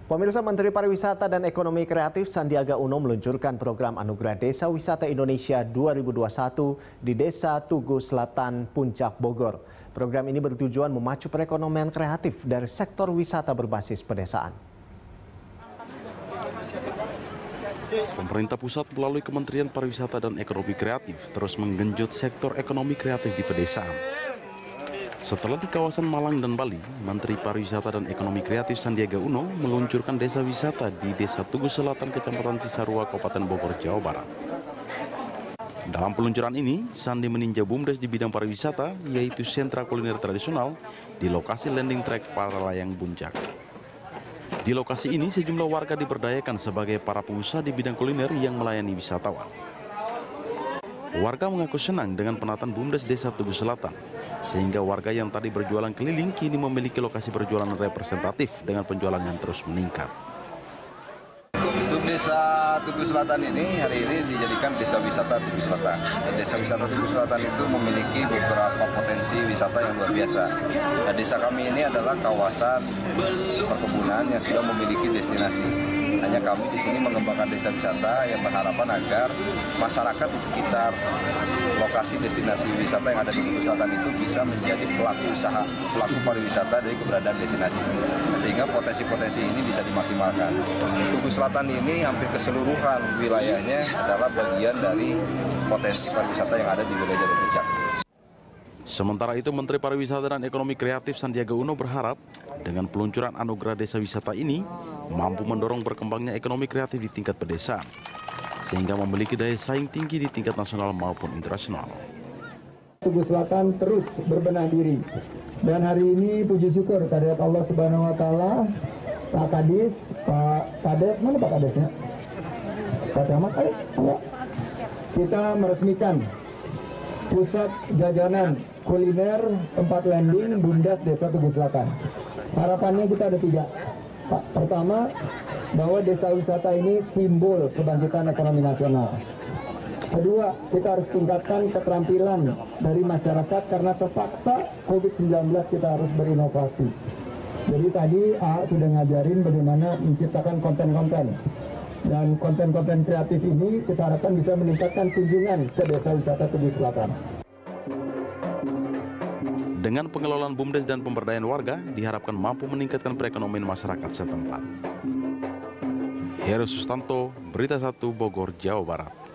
Pemirsa, Menteri Pariwisata dan Ekonomi Kreatif Sandiaga Uno meluncurkan program Anugerah Desa Wisata Indonesia 2021 di Desa Tugu Selatan, Puncak Bogor. Program ini bertujuan memacu perekonomian kreatif dari sektor wisata berbasis pedesaan. Pemerintah pusat melalui Kementerian Pariwisata dan Ekonomi Kreatif terus menggenjot sektor ekonomi kreatif di pedesaan. Setelah di kawasan Malang dan Bali, Menteri Pariwisata dan Ekonomi Kreatif Sandiaga Uno meluncurkan desa wisata di Desa Tugu Selatan, Kecamatan Cisarua, Kabupaten Bogor, Jawa Barat. Dalam peluncuran ini, Sandi meninjau BUMDes di bidang pariwisata, yaitu sentra kuliner tradisional di lokasi landing track para layang Puncak. Di lokasi ini, sejumlah warga diberdayakan sebagai para pengusaha di bidang kuliner yang melayani wisatawan. Warga mengaku senang dengan penataan BUMDes Desa Tugu Selatan, sehingga warga yang tadi berjualan keliling kini memiliki lokasi berjualan representatif dengan penjualan yang terus meningkat. Untuk Desa Tugu Selatan ini hari ini dijadikan Desa Wisata Tugu Selatan. Desa Wisata Tugu Selatan itu memiliki beberapa potensi wisata yang luar biasa. Nah, desa kami ini adalah kawasan perkebunan yang sudah memiliki destinasi. Hanya kami di sini mengembangkan desa wisata yang berharapan agar masyarakat di sekitar lokasi destinasi wisata yang ada di Tugu Selatan itu bisa menjadi pelaku usaha, pelaku pariwisata dari keberadaan destinasi. Sehingga potensi-potensi ini bisa dimaksimalkan. Tugu Selatan ini hampir keseluruhan wilayahnya adalah bagian dari potensi pariwisata yang ada di wilayah Jalur Puncak. Sementara itu, Menteri Pariwisata dan Ekonomi Kreatif Sandiaga Uno berharap dengan peluncuran Anugerah Desa Wisata ini mampu mendorong berkembangnya ekonomi kreatif di tingkat pedesaan, sehingga memiliki daya saing tinggi di tingkat nasional maupun internasional. Tugu Selatan terus berbenah diri, dan hari ini puji syukur kehadirat Allah Subhanahu Wa Taala, Pak Kadis, Pak Kades, mana Pak Kadesnya? Pak Camat, kita meresmikan pusat jajanan kuliner tempat landing BUMDes Desa Tugu Selatan. Harapannya kita ada 3. Pak, pertama, bahwa desa wisata ini simbol kebangkitan ekonomi nasional. Kedua, kita harus tingkatkan keterampilan dari masyarakat karena terpaksa COVID-19 kita harus berinovasi. Jadi tadi sudah ngajarin bagaimana menciptakan konten-konten. Dan konten-konten kreatif ini kita harapkan bisa meningkatkan kunjungan ke Desa Wisata Tugu Selatan. Dengan pengelolaan BUMDes dan pemberdayaan warga, diharapkan mampu meningkatkan perekonomian masyarakat setempat. Heru Sustanto, Berita 1, Bogor, Jawa Barat.